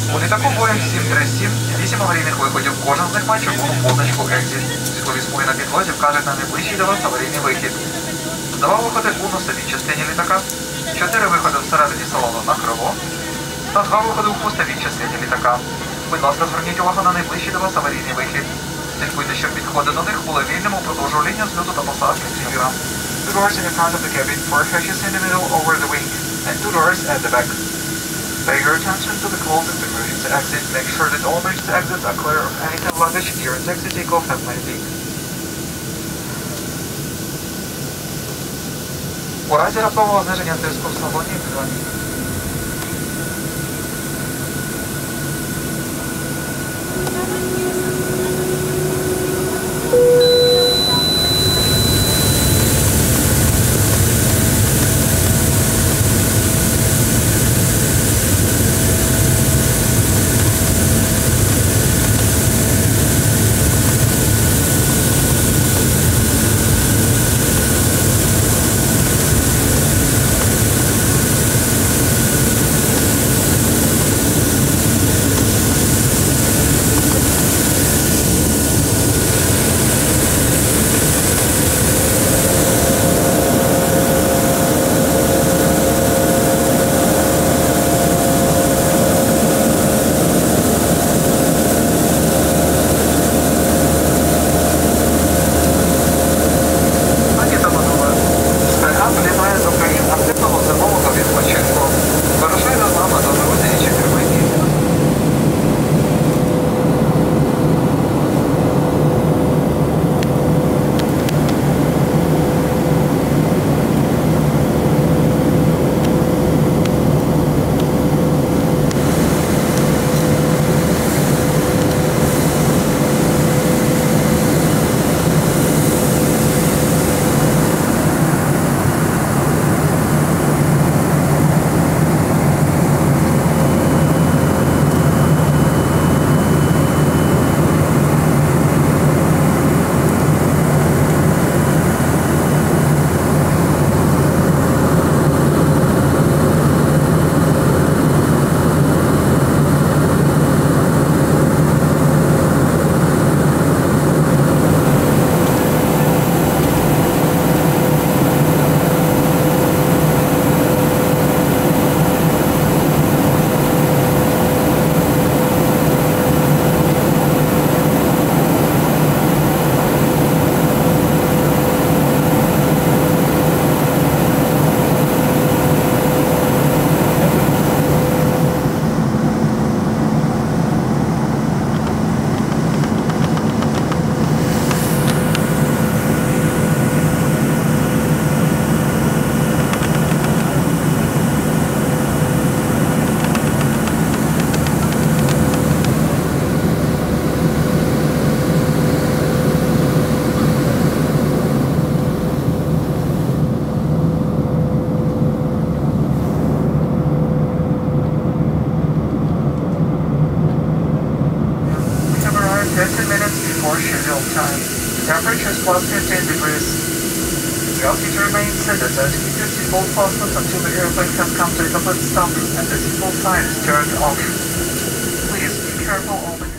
У літаку Boeing 737 8 аварійних виходів. Кожен з них має червону позначку «Exit». Світлові смуги на підлозі вкажуть на найближчий до вас аварійний вихід. 2 виходи у носовій частині літака, 4 виходи всередині салону на крило та 2 виходи у хвостовій частині літака. Будь ласка, зверніть увагу на найближчий до вас аварійний вихід. Слідкуйте, щоб підходи до них були вільними упродовж лінії зльоту та посадки літака. Two doors in the front of the cabin, 4 hatches in the middle over the wing, and 2 doors at the back. Pay your attention to the closest emergency exit. Make sure that all emergency exits are clear of any heavy luggage during taxi takeoff and landing. У разі раптового зниження тиску в салоні дзвоніть. Time. Temperature is plus 15 degrees. We ask you to remain seated and keep your seatbelt fastened until the airplane has come to a complete stop and the seatbelt sign is turned off. Please be careful all the time.